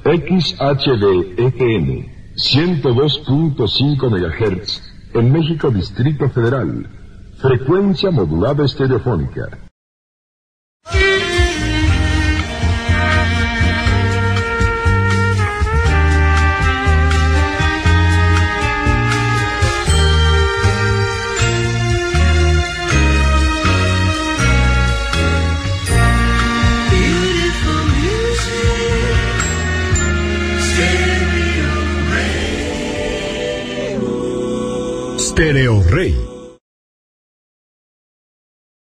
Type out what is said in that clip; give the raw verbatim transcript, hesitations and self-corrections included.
X H D F M ciento dos punto cinco megahertz en México Distrito Federal. Frecuencia modulada estereofónica. Stereo Rey.